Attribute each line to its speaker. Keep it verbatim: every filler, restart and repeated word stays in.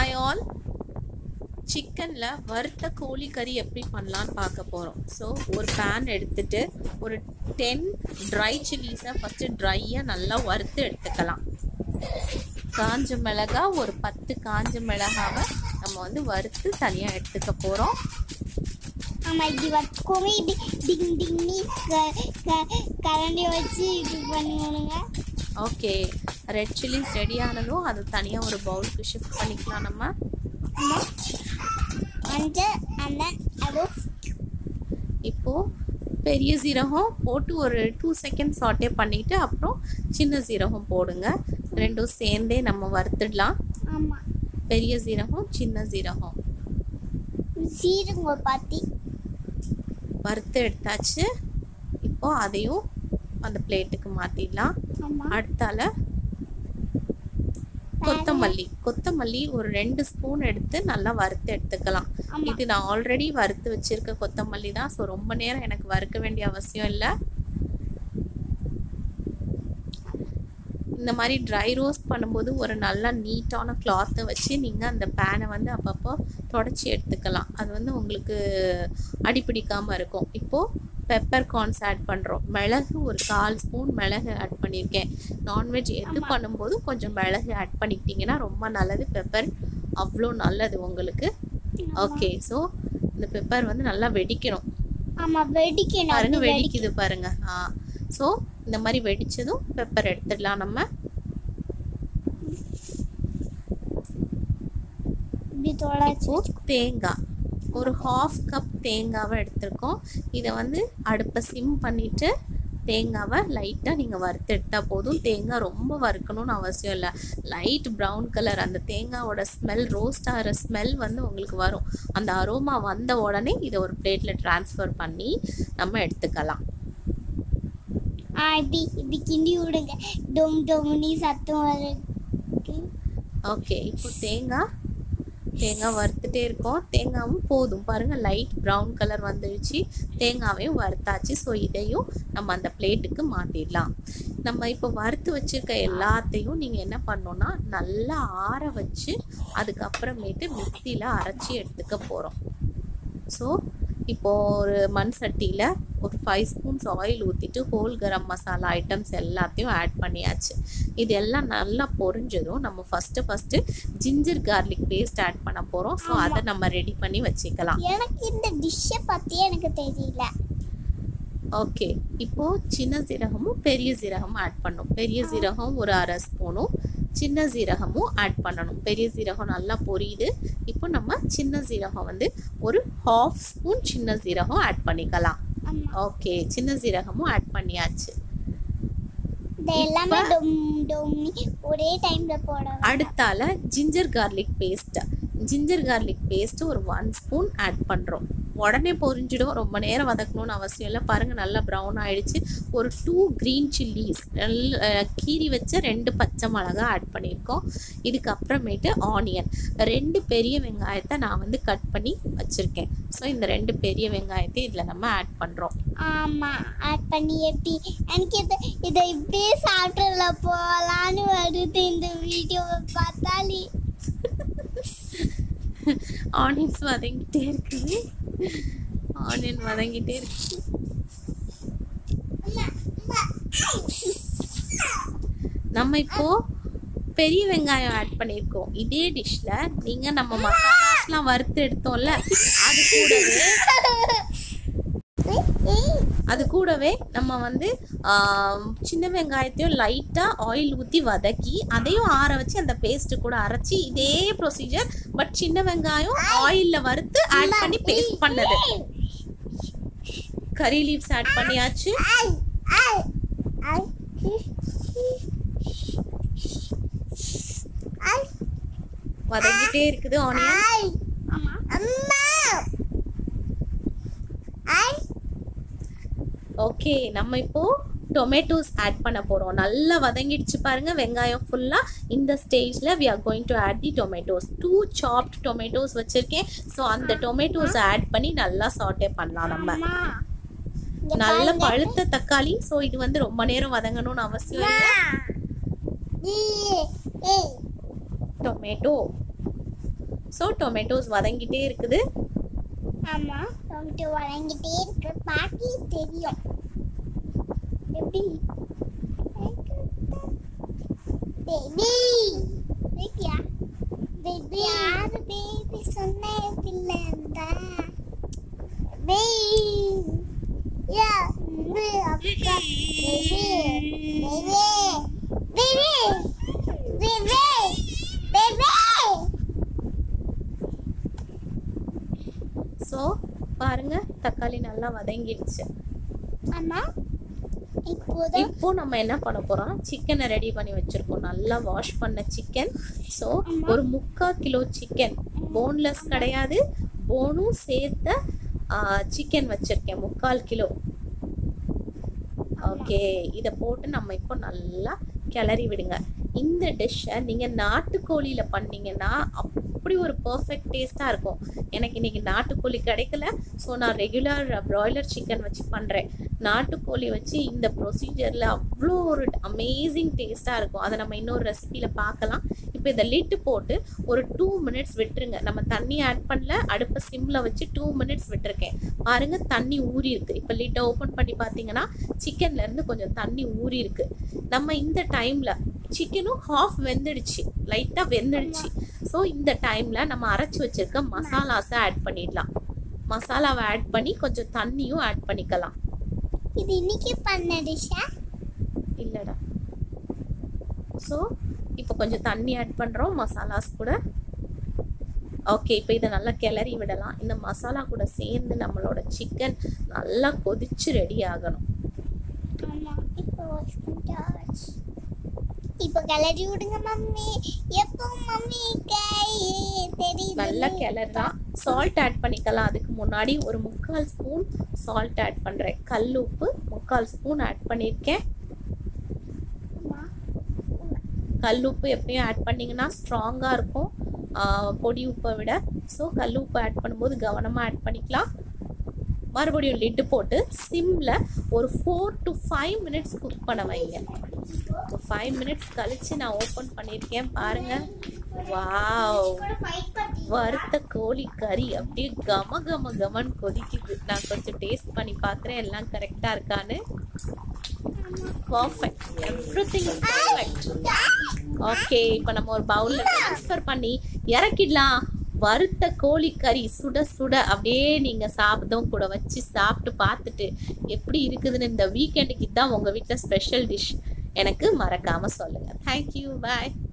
Speaker 1: Hi all. சிக்கன்ல வறுத்த கோழி கறி எப்படி பண்ணலாம்னு பார்க்க போறோம். ஸோ ஒரு பேன் எடுத்துட்டு ஒரு டென் ட்ரை சில்லிஸை ஃபர்ஸ்ட் ட்ரையா நல்லா வறுத்து எடுத்துக்கலாம். காஞ்ச மிளகா ஒரு பத்து காஞ்ச மிளகாவை நம்ம வந்து வறுத்து தனியா எடுத்துக்க போறோம்.
Speaker 2: ஆமா, இப்படி வச்சுக்கோங்க. இப்படி டிங் டிங்னி கரண்டி வச்சு இது பண்ணுவானுங்க.
Speaker 1: ஓகே, ரெட் சில்லிஸ் ரெடி ஆனதும் அது தனியா ஒரு பவுலுக்கு ஷிஃப்ட் பண்ணிக்கலாம் நம்ம. இப்போ பெரிய சீரகம் போட்டு ஒரு டூ செகண்ட் சாட்டே பண்ணிட்டு அப்புறம் சின்ன சீரகம் போடுங்க. ரெண்டும் சேர்ந்தே நம்ம வறுத்துடலாம்.
Speaker 2: ஆமா,
Speaker 1: பெரிய சீரகம் சின்ன சீரகம்
Speaker 2: சீரகம் பாத்தி
Speaker 1: வறுத்து எடுத்தாச்சு. இப்போ அதையும் அந்த பிளேட்டுக்கு மாத்திடலாம். அடுத்தால கொத்தமல்லி கொத்தமல்லி ஒரு ரெண்டு ஸ்பூன் எடுத்து நல்லா வறுத்து எடுத்துக்கலாம். இது நான் ஆல்ரெடி வறுத்து வச்சிருக்க கொத்தமல்லி தான். ஸோ ரொம்ப நேரம் எனக்கு வறுக்க வேண்டிய அவசியம் இல்லை. இந்த மாதிரி ட்ரை ரோஸ்ட் பண்ணும்போது ஒரு நல்ல நீட்டான கிளாத்தை வச்சு நீங்கள் அந்த பேனை வந்து அப்பப்போ தொடச்சி எடுத்துக்கலாம். அது வந்து உங்களுக்கு அடிப்பிடிக்காமல் இருக்கும். இப்போது பெப்பர் கார்ன்ஸ் ஆட் பண்ணுறோம். மிளகு ஒரு கால் ஸ்பூன் மிளகு ஆட் பண்ணியிருக்கேன். நான்வெஜ் எது பண்ணும்போது கொஞ்சம் மிளகு ஆட் பண்ணிக்கிட்டிங்கன்னா ரொம்ப நல்லது. பெப்பர் அவ்வளோ நல்லது உங்களுக்கு. ஓகே, ஸோ இந்த பெப்பர் வந்து நல்லா வெடிக்கணும். பாருங்க, வெடிக்குது பாருங்க. ஆ, ஸோ இந்த மாதிரி வெடிச்சதும் பெப்பர் எடுத்துடலாம் நம்ம. தேங்காய் ஒரு ஹாஃப் கப் தேங்காவை எடுத்திருக்கோம். இதை வந்து அடுப்பை சிம் பண்ணிட்டு தேங்காவை லைட்டாக நீங்கள் வறுத்து எடுத்தால் போதும். தேங்காய் ரொம்ப வறுக்கணும்னு அவசியம் இல்லை. லைட் ப்ரௌன் கலர் அந்த தேங்காயோட ஸ்மெல், ரோஸ்ட் ஆகிற ஸ்மெல் வந்து உங்களுக்கு வரும். அந்த அரோமா வந்த உடனே இதை ஒரு பிளேட்டில் ட்ரான்ஸ்ஃபர் பண்ணி நம்ம எடுத்துக்கலாம். ஓகே, இப்போ தேங்காய் தேங்காய் வறுத்துட்டே இருக்கோம். தேங்காயும் போதும் பாருங்க, லைட் ப்ரௌன் கலர் வந்துடுச்சு. தேங்காவையும் வறுத்தாச்சு. ஸோ இதையும் நம்ம அந்த பிளேட்டுக்கு மாற்றிடலாம். நம்ம இப்போ வறுத்து வச்சுருக்க எல்லாத்தையும் நீங்கள் என்ன பண்ணோன்னா நல்லா ஆற வச்சு அதுக்கப்புறமேட்டு மிக்சியில் அரைச்சி எடுத்துக்க போகிறோம். ஸோ இப்போது ஒரு மண் சட்டியில் ஒரு ஃபைவ் ஸ்பூன்ஸ் ஆயில் ஊற்றிட்டு ஹோல் கரம் மசாலா ஐட்டம்ஸ் எல்லாத்தையும் ஆட் பண்ணியாச்சு. இது எல்லாம் நல்லா பொரிஞ்சதும் நம்ம first first ginger garlic paste add பண்ண போகிறோம். ஸோ அதை நம்ம ரெடி பண்ணி வச்சுக்கலாம்.
Speaker 2: எனக்கு இந்த டிஷ்ஷை பற்றி எனக்கு தெரியல.
Speaker 1: ஓகே, இப்போது சின்ன சீரகமும் பெரிய சீரகமும் ஆட் பண்ணணும். பெரிய சீரகம் ஒரு அரை ஸ்பூனும் சின்ன சீரகமும் ஆட் பண்ணணும். பெரிய சீரகம் நல்லா பொரியுது. இப்போ நம்ம சின்ன சீரகம் வந்து ஒரு ஹாஃப் ஸ்பூன் சின்ன சீரகம் ஆட் பண்ணிக்கலாம். ஓகே, சின்ன சீரகமும் ஆட் பண்ணியாச்சு.
Speaker 2: ஒரே டைம்ல போடணும்.
Speaker 1: அடுத்தால ginger garlic paste ginger garlic paste ஒரு ஒன் ஸ்பூன் ஆட் பண்ணுறோம். உடனே பொரிஞ்சிடும், ரொம்ப நேரம் வதக்கணும்னு அவசியம் இல்லை. பாருங்கள், நல்லா ப்ரௌன் ஆகிடுச்சு. ஒரு டூ க்ரீன் சில்லிஸ் நல்ல கீரி வச்ச ரெண்டு பச்சை மிளகா ஆட் பண்ணியிருக்கோம். இதுக்கப்புறமேட்டு ஆனியன் ரெண்டு பெரிய வெங்காயத்தை நான் வந்து கட் பண்ணி வச்சுருக்கேன். ஸோ இந்த ரெண்டு பெரிய வெங்காயத்தை இதில் நம்ம ஆட் பண்ணுறோம்.
Speaker 2: ஆமாம், ஆட் பண்ணி எப்படி எனக்கு இதை இதை இப்படியே சாப்பிட்றல போகலான்னு வருது இந்த வீடியோவை பார்த்தாலே.
Speaker 1: ஆனியன்ஸ் வதங்கிட்டே இருக்குது. ஆனியன் வதங்கிட்டே இருக்கு. நம்ம இப்போ பெரிய வெங்காயம் ஆட் பண்ணியிருக்கோம். இதே டிஷ்ல நீங்க நம்ம மசாலாஸ்லாம் வறுத்து எடுத்தோம்ல, அது கூடவே அது கூடவே நம்ம வந்து சின்ன வெங்காயத்தையும் லைட்டாக ஆயில் ஊற்றி வதக்கி அதையும் ஆற வச்சு அந்த பேஸ்ட்டு கூட அரைச்சி இதே ப்ரொசீஜர். பட் சின்ன வெங்காயம் ஆயிலில் வறுத்து ஆட் பண்ணி பேஸ்ட் பண்ணது. கறி லீவ்ஸ் ஆட் பண்ணியாச்சு. வதங்கிட்டே இருக்குது ஆனியன். ஓகே, நம்ம இப்போ டொமேட்டோஸ் ஆட் பண்ண போகிறோம். நல்லா வதங்கிடுச்சு பாருங்க வெங்காயம் ஃபுல்லாக. இந்த ஸ்டேஜில் we are going to add the tomatoes. Two soft tomatoes வச்சுருக்கேன். ஸோ அந்த டொமேட்டோஸ் ஆட் பண்ணி நல்லா சாட்டே பண்ணலாம் நம்ம. நல்ல பழுத்த தக்காளி. ஸோ இது வந்து ரொம்ப நேரம் வதங்கணும்னு அவசியம் இல்லை. டொமேட்டோ ஸோ டொமேட்டோஸ் வதங்கிட்டே இருக்குது.
Speaker 2: ஆமா, டொமேட்டோ வதங்கிட்டே இருக்கு. பாக்கி தெரியும் எப்படி. பேபி பேபியா பேபி யாரு பேபி சொன்ன பிள்ளை அந்த பேபி யா பே அப்பா baby baby baby baby baby.
Speaker 1: So பாருங்க தக்காளி நல்லா வதங்கிடுச்சு.
Speaker 2: ஆமா, இப்போதான்
Speaker 1: இப்போ நம்ம என்ன பண்ண போறோம், சிக்கனை ரெடி பண்ணி வச்சிருக்கோம். நல்லா வாஷ் பண்ண சிக்கன். ஸோ ஒரு முக்கால் கிலோ சிக்கன், போன்லெஸ் கிடையாது, போனும் சேர்த்த சிக்கன் வச்சிருக்கேன், முக்கால் கிலோ. ஓகே, இதை போட்டு நம்ம இப்போ நல்லா கிளறி விடுங்க. இந்த டிஷ்ஷை நீங்கள் நாட்டுக்கோழியில பண்ணீங்கன்னா அப்படி ஒரு பர்ஃபெக்ட் டேஸ்ட்டாக இருக்கும். எனக்கு இன்னைக்கு நாட்டுக்கோழி கிடைக்கல, ஸோ நான் ரெகுலர் ப்ராய்லர் சிக்கன் வச்சு பண்ணுறேன். நாட்டுக்கோழி வச்சு இந்த ப்ரொசீஜரில் அவ்வளோ ஒரு அமேசிங் டேஸ்ட்டாக இருக்கும். அதை நம்ம இன்னொரு ரெசிபியில் பார்க்கலாம். இப்போ இதை லிட்டு போட்டு ஒரு டூ மினிட்ஸ் விட்டுருங்க. நம்ம தண்ணி ஆட் பண்ணல, அடுப்பை சிம்மில் வச்சு டூ மினிட்ஸ் விட்டுருக்கேன். பாருங்க தண்ணி ஊறி இருக்கு. இப்போ லிட்டை ஓப்பன் பண்ணி பார்த்தீங்கன்னா சிக்கன்லேருந்து கொஞ்சம் தண்ணி ஊறி இருக்கு. நம்ம இந்த டைமில் சிக்கனும் ஹாஃப் வெந்துடுச்சு, லைட்டாக வெந்துடுச்சு. ஸோ இந்த டைமில் நம்ம அரைச்சி வச்சிருக்க மசாலாஸை ஆட் பண்ணிடலாம். மசாலாவை ஆட் பண்ணி கொஞ்சம் தண்ணியும் ஆட் பண்ணிக்கலாம்.
Speaker 2: இது இன்னைக்கு பண்ண டிஷ்ஷா
Speaker 1: இல்லைடா. ஸோ இப்போ கொஞ்சம் தண்ணி ஆட் பண்ணுறோம் மசாலாஸ் கூட. ஓகே, இப்போ இதை நல்லா கிளறி விடலாம். இந்த மசாலா கூட சேர்ந்து நம்மளோட சிக்கன் நல்லா கொதிச்சு ரெடி ஆகணும்.
Speaker 2: ஆமா, இப்போ இப்போ கிளறி விடுங்க மம்மி. எப்போ மம்மி கை தெரியுது.
Speaker 1: நல்லா கிளறலாம். சால்ட் ஆட் பண்ணிக்கலாம். அதுக்கு முன்னாடி ஒரு முக்கால் ஸ்பூன் சால்ட் ஆட் பண்ணுறேன். கல் உப்பு முக்கால் ஸ்பூன் ஆட் பண்ணியிருக்கேன். கல் உப்பு எப்பயும் ஆட் பண்ணிங்கன்னா ஸ்ட்ராங்காக இருக்கும் பொடி உப்பை விட. ஸோ கல் உப்பு ஆட் பண்ணும்போது கவனமாக ஆட் பண்ணிக்கலாம். மறுபடியும் லிட்டு போட்டு சிம்மில் ஒரு four to five minutes cook பண்ண வைங்க. ஃபைவ் மினிட்ஸ் கழிச்சு நான் ஓப்பன் பண்ணியிருக்கேன். பாருங்க, வாவ், வறுத்த கோழி கறி அப்படியே கம கம கமன் கொதிக்குது. நான் கொஞ்சம் டேஸ்ட் பண்ணி பார்க்குறேன் எல்லாம் கரெக்டாக இருக்கான்னு. Perfect, everything is perfect. Okay, இப்போ நம்ம ஒரு பவுலில் ட்ரான்ஸ்ஃபர் பண்ணி இறக்கிடலாம். வறுத்த கோழி கறி சுட சுட அப்படியே நீங்கள் சாப்பிட்டதும் கூட வச்சு சாப்பிட்டு பார்த்துட்டு எப்படி இருக்குதுன்னு இந்த வீக்கெண்டுக்கு தான் உங்கள் வீட்டில் ஸ்பெஷல் டிஷ் எனக்கு மறக்காமல் சொல்லுங்கள். தேங்க்யூ, பாய்.